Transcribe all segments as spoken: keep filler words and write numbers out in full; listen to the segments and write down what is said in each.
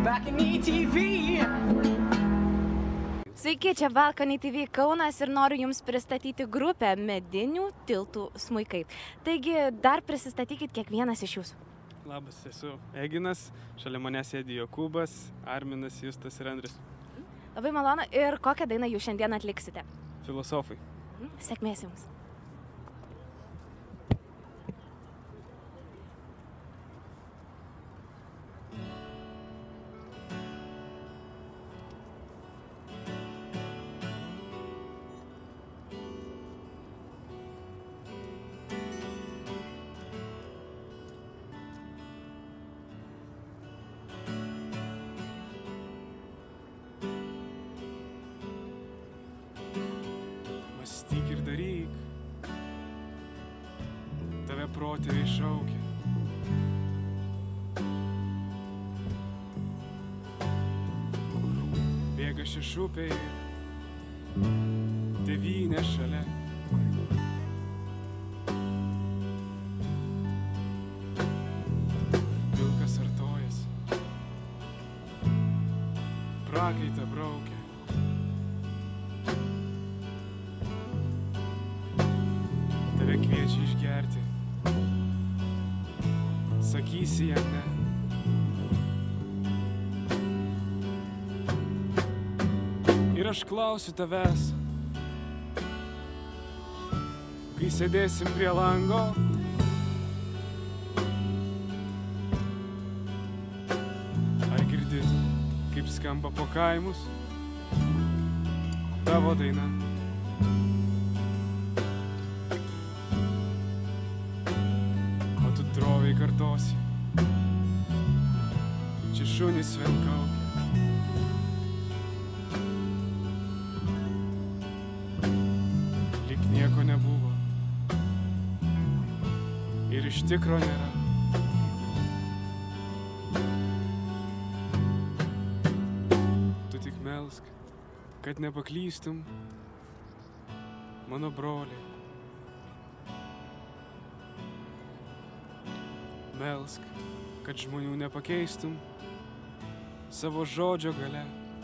Balcony T V. Sveiki, čia Balcony T V Kaunas ir noriu Jums pristatyti grupę Medinių tiltų smuikai. Taigi, dar prisistatykit kiekvienas iš Jūsų. Labas, esu Eginas, šalia manęs sėdi Jokūbas, Arminas, Justas ir Andris. Labai malonu. Ir kokią dainą Jūs šiandien atliksite? Filosofai. Sėkmės Jums. Mąstyk ir daryk, tave protėviai šaukia. Bėga šešupiai, tėvynė šalia. Vilkas artojas, prakaitą braukia. Tave kviečia išgerti, sakysi jam ne. Ir aš klausiu tavęs, kai sėdėsim prie lango, ar girdi, kaip skamba po kaimus tavo daina. Droviai kartosi, čia šunys vėl kaukia. Lyg nieko nebuvo ir iš tikro nėra. Tu tik melsk, kad nepaklystum, mano broliai. Melsk, kad žmonių nepakeistum savo žodžio galia.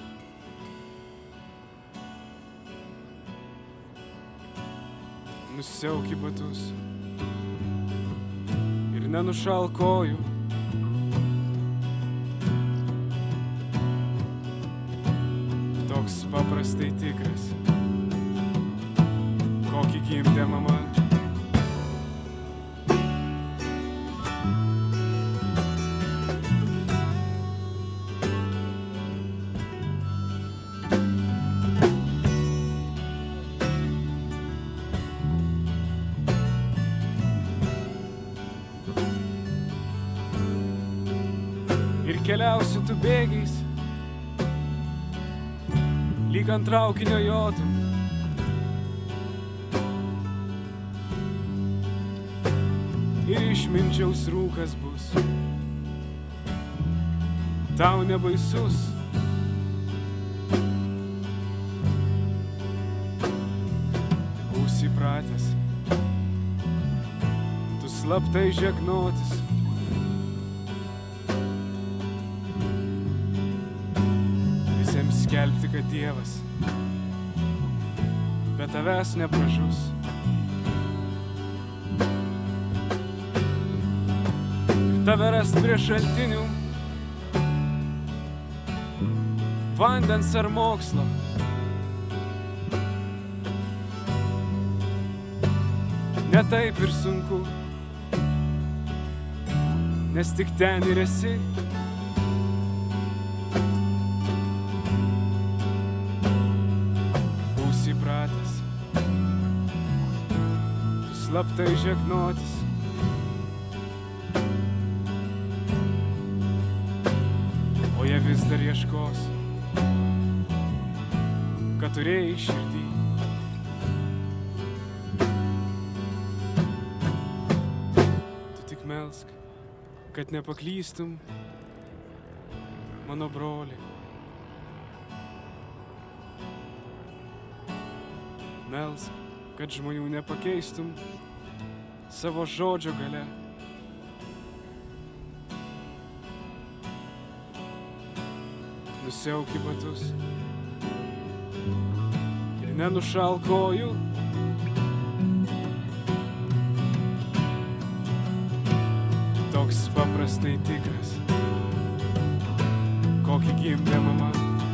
Nusiauki batus ir nenušalk kojų. Toks paprastai tikras, kokį gimdė mama. Ir keliausi tu bėgiais, lyg ant traukinio jotų. Ir išminčiaus rūkas bus, tau nebaisus. Būsi pratęs, tu slaptai žegnotis. Skelbti, kad Dievas be tavęs nepražus. Ir tave rast prie šaltinių, vandens ar mokslo. Ne taip ir sunku, nes tik ten ir esi. Pratęs, tu slaptai žegnotis. O jie vis dar ieškos, ką turėjai širdį. Tu tik melsk, kad nepaklystum, mano broli. Melsk, kad žmonių nepakeistum savo žodžio galia. nusiauki batus ir nenušal kojų. Toks paprastai tikras, kokį gimdė mama.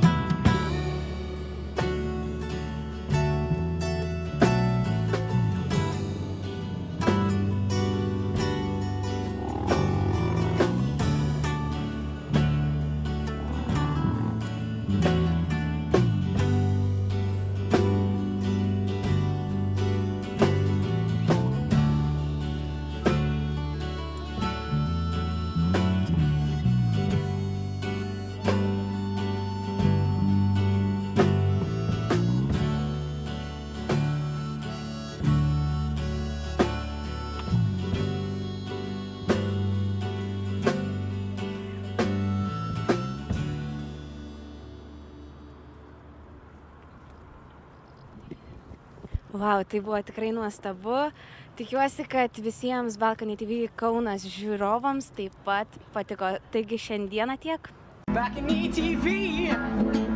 Vau, tai buvo tikrai nuostabu. Tikiuosi, kad visiems Balkanį T V Kaunas žiūrovams taip pat patiko. Taigi šiandieną tiek. Balkanį T V